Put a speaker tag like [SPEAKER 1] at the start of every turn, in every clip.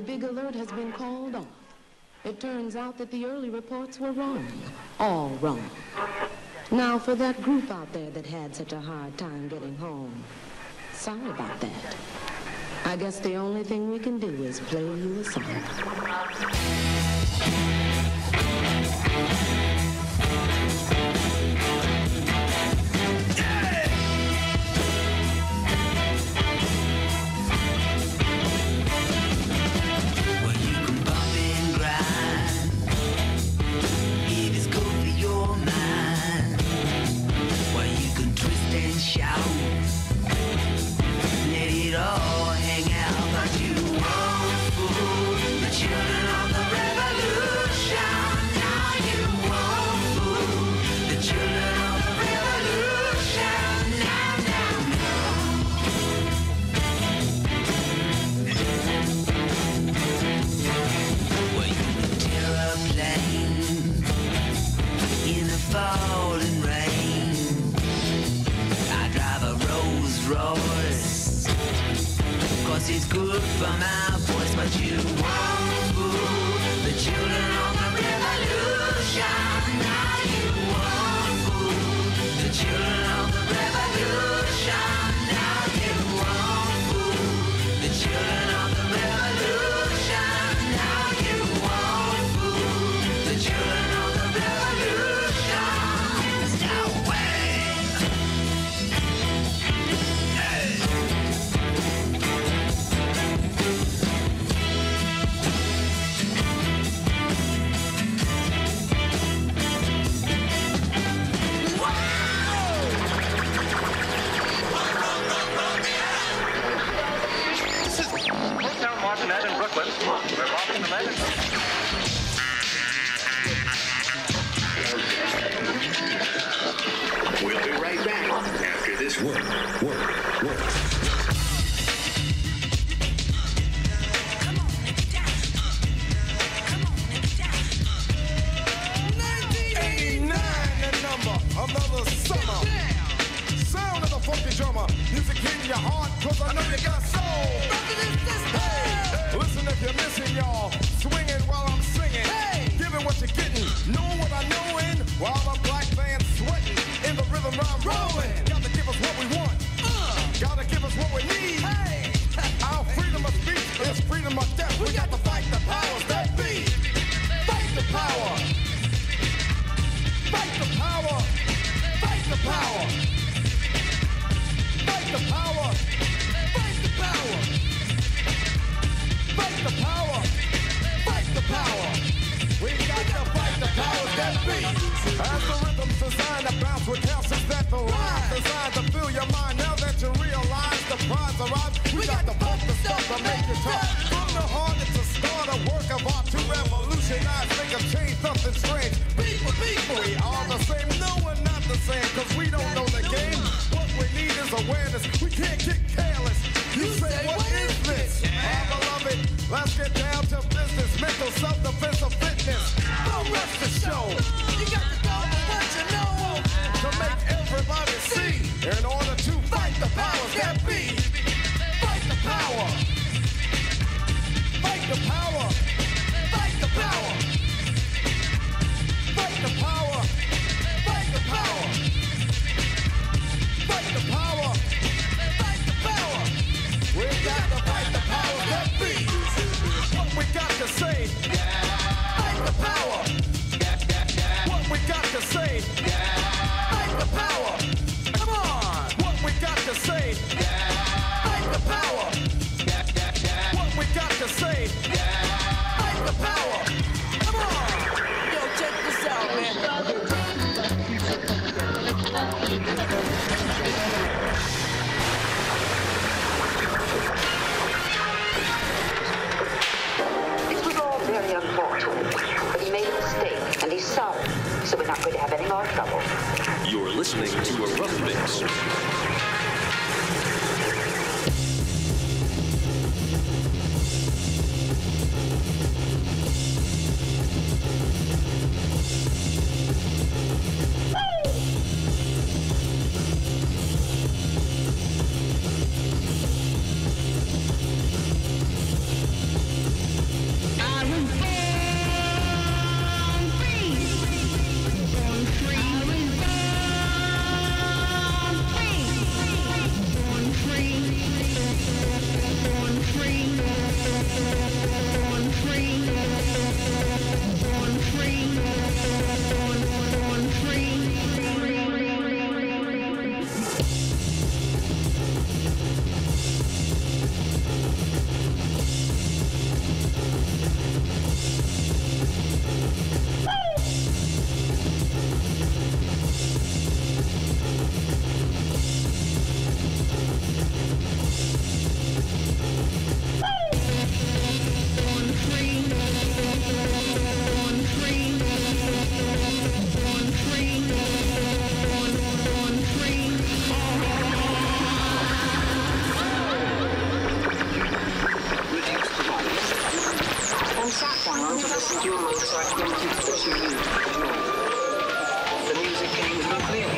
[SPEAKER 1] big alert has been called off. It turns out that the early reports were wrong. All wrong. Now, for that group out there that had such a hard time getting home, sorry about that. I guess the only thing we can do is play you a song.
[SPEAKER 2] It's good for my voice, but you won't fool the children of the revolution. Now you won't fool the children of the revolution. Now you won't fool the children of the revolution. Now you won't fool the children of the revolution. Now wait. Hey.
[SPEAKER 3] Martinet in Brooklyn. We're bombing the men.
[SPEAKER 4] We'll be right back after this work.
[SPEAKER 5] Another summer. Sound of the funky drummer. Music in your heart, cause I know you got soul. Hey, listen if you're missing, y'all. Swinging while I'm singing. Hey, giving what you're getting. Know what I know in. While the black band's sweating. In the rhythm I'm rolling. Gotta give us what we want. Gotta give us what we need. Hey, our freedom of speech is freedom of death. We got to fight the powers that be. Fight the power. Fight the power. Fight the power. Fight the power. Fight the power. Fight the power. Fight the power. We got to fight the powers that be. As the rhythm's designed to bounce with calcium that the rhyme designed to fill your mind. Now that you realize the prize arrives, we got to pump the stuff to make it tough. From the heart, it's a start, a work of art to revolutionize, make a change, something strange. People, we are the same. No, we're not the same, cause we don't know the game. What we need is awareness. We can't get careless. You say, what is this? My beloved, let's get down to business. Mental self-defense of fitness. Don't rush the show. You got to go with what you know. To make everybody see. In order to fight the powers that be. Fight the power. Fight the power. Fight the power. Fight the power. Fight the power. Fight the power. Fight the power. We got to fight the powers that be. What we got to say. Fight the power. What we got to say. Fight the power. Come on. What we got to say. Fight the power. What we got to say. Fight the power. Come on. Yo, check this out, man.
[SPEAKER 6] This was all very unfortunate, but he made a mistake, and he's sorry, so we're not going to have any more trouble.
[SPEAKER 4] You're listening to a Rough Mix.
[SPEAKER 7] sound to listen to a Mozart quintet that you use for control. The music came nuclear.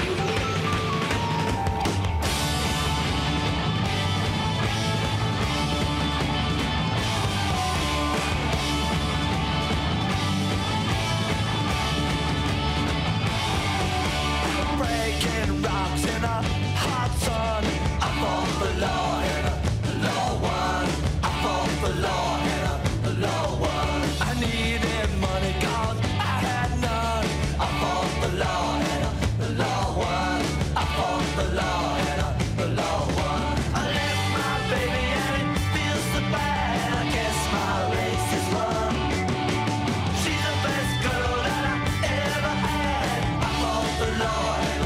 [SPEAKER 2] Breaking rocks in a hot sun. I fought the law in a law one. I fought the law in a law one. I needed money 'cause I had none. I fought the law in a law one. I fought the law in a law one. I left my baby and it feels so bad. I guess my race is run. She's the best girl that I ever had. I fought the law.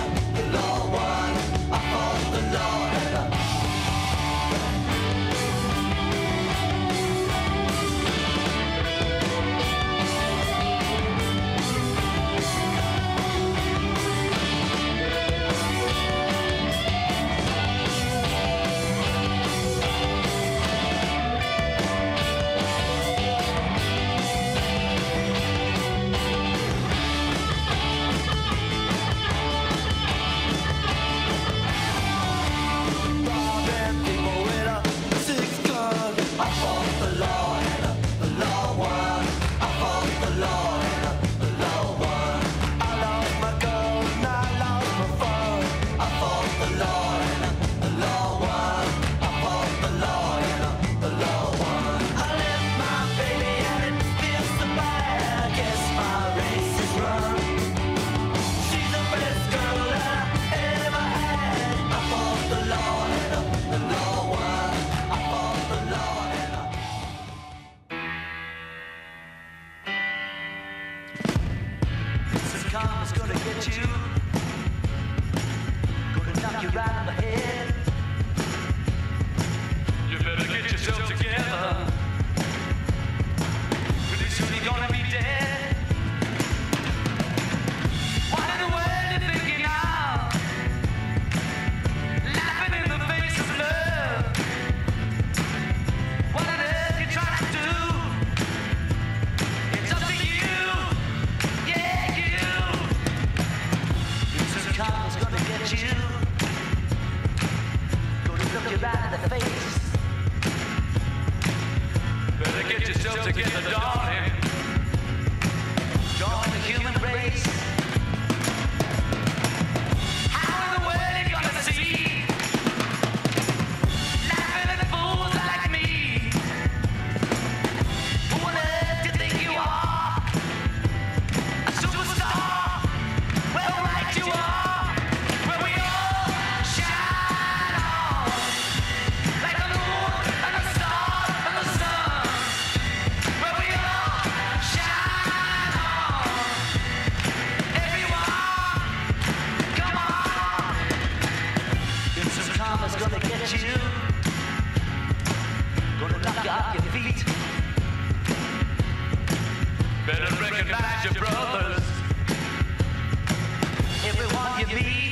[SPEAKER 2] Karma's gonna get you, gonna knock you right in the head. You better get yourself together, pretty soon you're gonna be dead. What in the world you thinking of? Laughing in the face of love. What on earth you trying to do? It's up to you. Karma's gonna get you, gonna look you right in the face. Better get yourself together, darling. Join the human race. How in the world are you gonna see laughing at fools like me? Who on earth do you think you are? A superstar? Well, right you are. Karma's gonna get you, gonna knock you off your feet. Better recognize your brothers, everyone you meet.